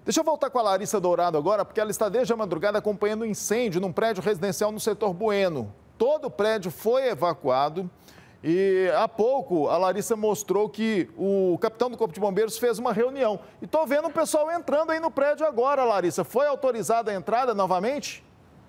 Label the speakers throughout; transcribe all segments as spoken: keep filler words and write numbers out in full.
Speaker 1: Deixa eu voltar com a Larissa Dourado agora, porque ela está desde a madrugada acompanhando um incêndio num prédio residencial no setor Bueno. Todo o prédio foi evacuado e há pouco a Larissa mostrou que o capitão do Corpo de Bombeiros fez uma reunião. E estou vendo o pessoal entrando aí no prédio agora, Larissa. Foi autorizada a entrada novamente?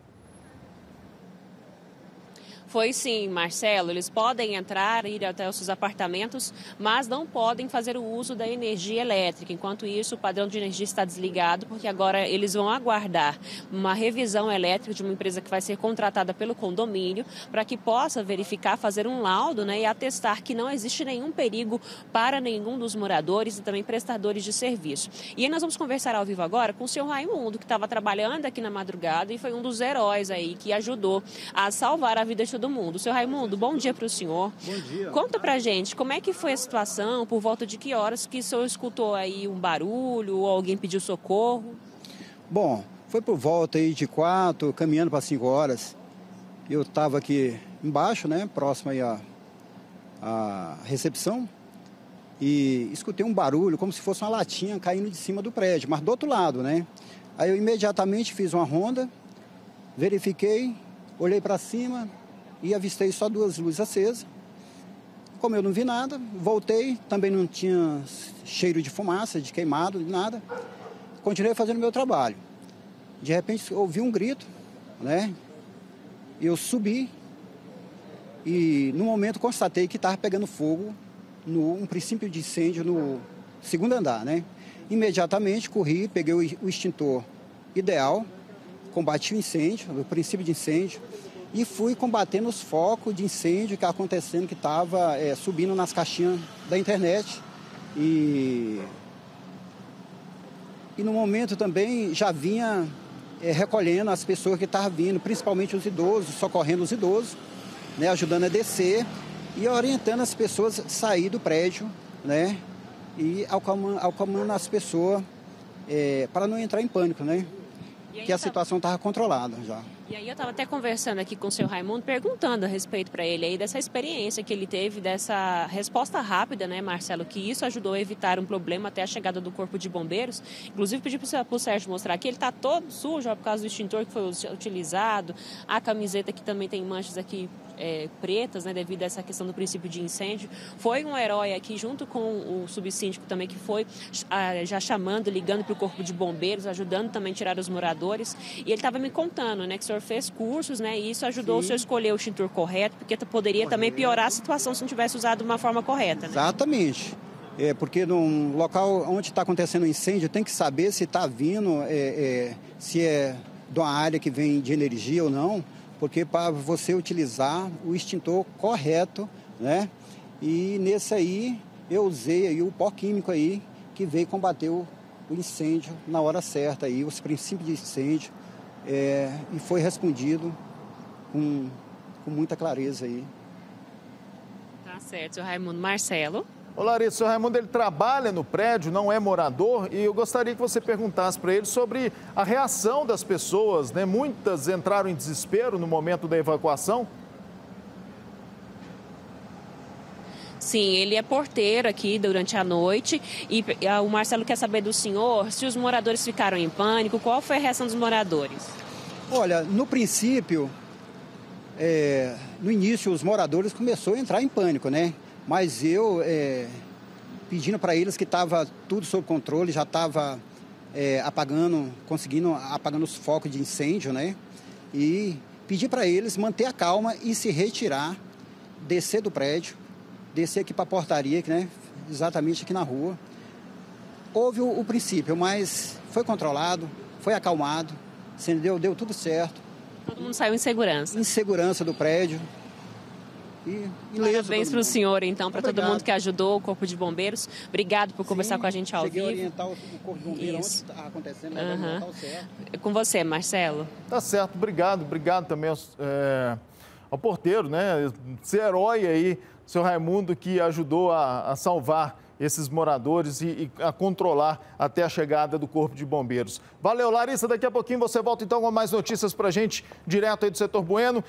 Speaker 2: Foi sim, Marcelo. Eles podem entrar, ir até os seus apartamentos, mas não podem fazer o uso da energia elétrica. Enquanto isso, o padrão de energia está desligado, porque agora eles vão aguardar uma revisão elétrica de uma empresa que vai ser contratada pelo condomínio, para que possa verificar, fazer um laudo, né, e atestar que não existe nenhum perigo para nenhum dos moradores e também prestadores de serviço. E aí nós vamos conversar ao vivo agora com o senhor Raimundo, que estava trabalhando aqui na madrugada e foi um dos heróis aí que ajudou a salvar a vida de todo do mundo. Seu Raimundo, bom dia para o senhor.
Speaker 3: Bom dia.
Speaker 2: Conta pra gente, como é que foi a situação, por volta de que horas que o senhor escutou aí um barulho ou alguém pediu socorro?
Speaker 3: Bom, foi por volta aí de quatro, caminhando para cinco horas. Eu estava aqui embaixo, né, próximo aí à, à recepção, e escutei um barulho como se fosse uma latinha caindo de cima do prédio, mas do outro lado, né? Aí eu imediatamente fiz uma ronda, verifiquei, olhei para cima e avistei só duas luzes acesas. Como eu não vi nada, voltei, também não tinha cheiro de fumaça, de queimado, de nada. Continuei fazendo o meu trabalho. De repente, ouvi um grito, né? Eu subi e, no momento, constatei que estava pegando fogo, no, um princípio de incêndio no segundo andar, né? Imediatamente, corri, peguei o, o extintor ideal, combati o incêndio, o princípio de incêndio, e fui combatendo os focos de incêndio que estava acontecendo, que estava é, subindo nas caixinhas da internet. E, e no momento também já vinha é, recolhendo as pessoas que estavam vindo, principalmente os idosos, socorrendo os idosos, né, ajudando a descer e orientando as pessoas a sair do prédio, né, e acalmando, acalmando as pessoas é, para não entrar em pânico, né? Que a situação estava controlada já.
Speaker 2: E aí eu estava até conversando aqui com o seu Raimundo, perguntando a respeito para ele aí dessa experiência que ele teve, dessa resposta rápida, né, Marcelo, que isso ajudou a evitar um problema até a chegada do Corpo de Bombeiros. Inclusive pedi para o Sérgio mostrar aqui, ele está todo sujo ó, por causa do extintor que foi utilizado, a camiseta que também tem manchas aqui é, pretas, né, devido a essa questão do princípio de incêndio. Foi um herói aqui, junto com o subsíndico também, que foi ah, já chamando, ligando para o Corpo de Bombeiros, ajudando também a tirar os moradores. E ele estava me contando, né, que o senhor fez cursos, né, e isso ajudou Sim. o senhor a escolher o extintor correto, porque poderia correto. também piorar a situação se não tivesse usado de uma forma correta, né?
Speaker 3: Exatamente. É, porque num local onde está acontecendo um incêndio, tem que saber se está vindo, é, é, se é de uma área que vem de energia ou não, porque para você utilizar o extintor correto, né? E nesse aí, eu usei aí o pó químico aí, que veio combater o, o incêndio na hora certa, aí, os princípios de incêndio, é, e foi respondido com, com muita clareza aí.
Speaker 2: Tá certo, seu Raimundo. Marcelo?
Speaker 1: Ô Larissa, o seu Raimundo ele trabalha no prédio, não é morador, e eu gostaria que você perguntasse para ele sobre a reação das pessoas, né? Muitas entraram em desespero no momento da evacuação.
Speaker 2: Sim, ele é porteiro aqui durante a noite e o Marcelo quer saber do senhor se os moradores ficaram em pânico, qual foi a reação dos moradores?
Speaker 3: Olha, no princípio, é, no início os moradores começaram a entrar em pânico, né? Mas eu, é, pedindo para eles que estava tudo sob controle, já estava é, apagando, conseguindo apagando os focos de incêndio, né? E pedi para eles manter a calma e se retirar, descer do prédio, descer aqui para a portaria, né? Exatamente aqui na rua. Houve o, o princípio, mas foi controlado, foi acalmado, entendeu? Deu tudo certo.
Speaker 2: Todo mundo saiu em segurança.
Speaker 3: Em segurança do prédio. E, e
Speaker 2: Parabéns para o senhor, então, para todo mundo que ajudou o Corpo de Bombeiros. Obrigado por conversar
Speaker 3: Sim,
Speaker 2: com a gente ao vivo.
Speaker 3: orientar o Corpo de Bombeiros onde está acontecendo, mas
Speaker 2: uhum.
Speaker 3: local certo.
Speaker 2: É com você, Marcelo.
Speaker 1: Tá certo, obrigado. Obrigado também ao, é, ao porteiro, né? Esse herói aí, seu Raimundo, que ajudou a, a salvar esses moradores e, e a controlar até a chegada do Corpo de Bombeiros. Valeu, Larissa. Daqui a pouquinho você volta então com mais notícias para a gente, direto aí do setor Bueno.